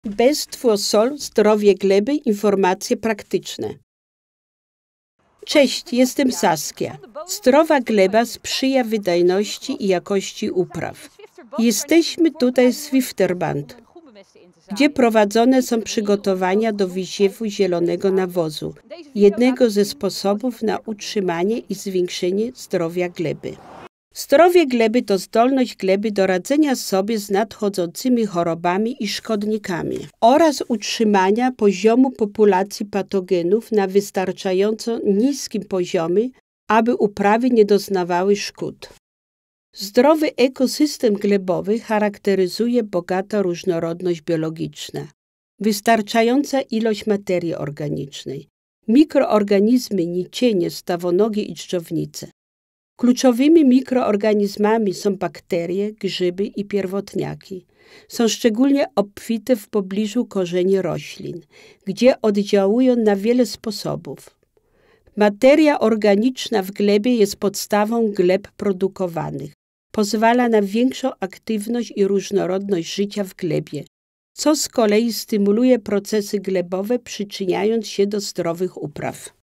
Bestwurzel, zdrowie gleby, informacje praktyczne. Cześć, jestem Saskia. Zdrowa gleba sprzyja wydajności i jakości upraw. Jesteśmy tutaj w Zwifterband, gdzie prowadzone są przygotowania do wysiewu zielonego nawozu, jednego ze sposobów na utrzymanie i zwiększenie zdrowia gleby. Zdrowie gleby to zdolność gleby do radzenia sobie z nadchodzącymi chorobami i szkodnikami oraz utrzymania poziomu populacji patogenów na wystarczająco niskim poziomie, aby uprawy nie doznawały szkód. Zdrowy ekosystem glebowy charakteryzuje bogata różnorodność biologiczna, wystarczająca ilość materii organicznej, mikroorganizmy, nicienie, stawonogie i dżdżownice. Kluczowymi mikroorganizmami są bakterie, grzyby i pierwotniaki. Są szczególnie obfite w pobliżu korzeni roślin, gdzie oddziałują na wiele sposobów. Materia organiczna w glebie jest podstawą gleb produkowanych. Pozwala na większą aktywność i różnorodność życia w glebie, co z kolei stymuluje procesy glebowe, przyczyniając się do zdrowych upraw.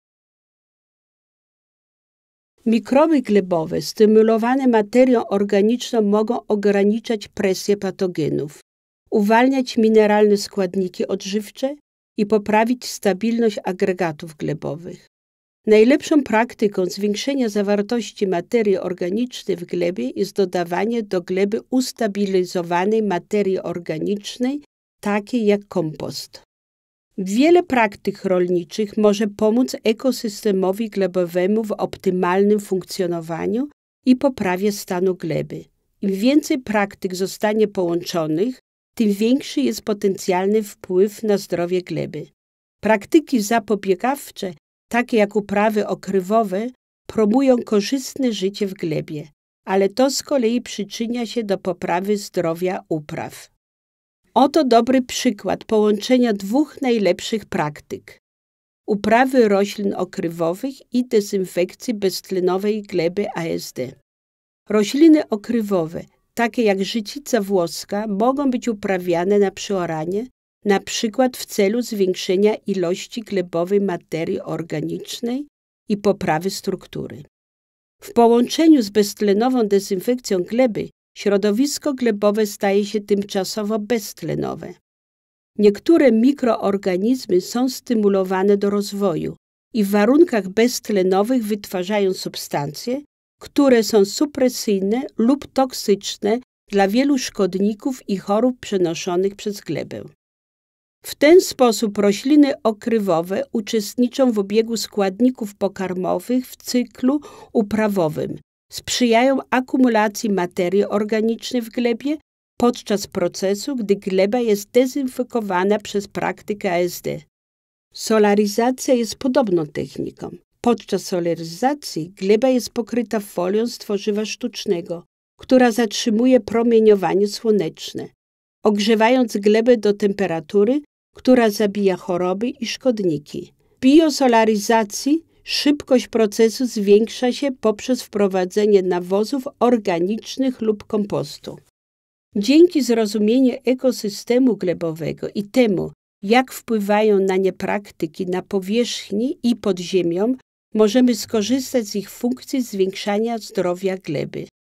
Mikroby glebowe stymulowane materią organiczną mogą ograniczać presję patogenów, uwalniać mineralne składniki odżywcze i poprawić stabilność agregatów glebowych. Najlepszą praktyką zwiększenia zawartości materii organicznej w glebie jest dodawanie do gleby ustabilizowanej materii organicznej, takiej jak kompost. Wiele praktyk rolniczych może pomóc ekosystemowi glebowemu w optymalnym funkcjonowaniu i poprawie stanu gleby. Im więcej praktyk zostanie połączonych, tym większy jest potencjalny wpływ na zdrowie gleby. Praktyki zapobiegawcze, takie jak uprawy okrywowe, promują korzystne życie w glebie, ale to z kolei przyczynia się do poprawy zdrowia upraw. Oto dobry przykład połączenia dwóch najlepszych praktyk: uprawy roślin okrywowych i dezynfekcji beztlenowej gleby ASD. Rośliny okrywowe, takie jak życica włoska, mogą być uprawiane na przeoranie, na przykład w celu zwiększenia ilości glebowej materii organicznej i poprawy struktury. W połączeniu z beztlenową dezynfekcją gleby środowisko glebowe staje się tymczasowo beztlenowe. Niektóre mikroorganizmy są stymulowane do rozwoju i w warunkach beztlenowych wytwarzają substancje, które są supresyjne lub toksyczne dla wielu szkodników i chorób przenoszonych przez glebę. W ten sposób rośliny okrywowe uczestniczą w obiegu składników pokarmowych w cyklu uprawowym. Sprzyjają akumulacji materii organicznej w glebie podczas procesu, gdy gleba jest dezynfekowana przez praktykę ASD. Solaryzacja jest podobną techniką. Podczas solaryzacji gleba jest pokryta folią z tworzywa sztucznego, która zatrzymuje promieniowanie słoneczne, ogrzewając glebę do temperatury, która zabija choroby i szkodniki. W biosolaryzacji szybkość procesu zwiększa się poprzez wprowadzenie nawozów organicznych lub kompostu. Dzięki zrozumieniu ekosystemu glebowego i temu, jak wpływają na nie praktyki na powierzchni i pod ziemią, możemy skorzystać z ich funkcji zwiększania zdrowia gleby.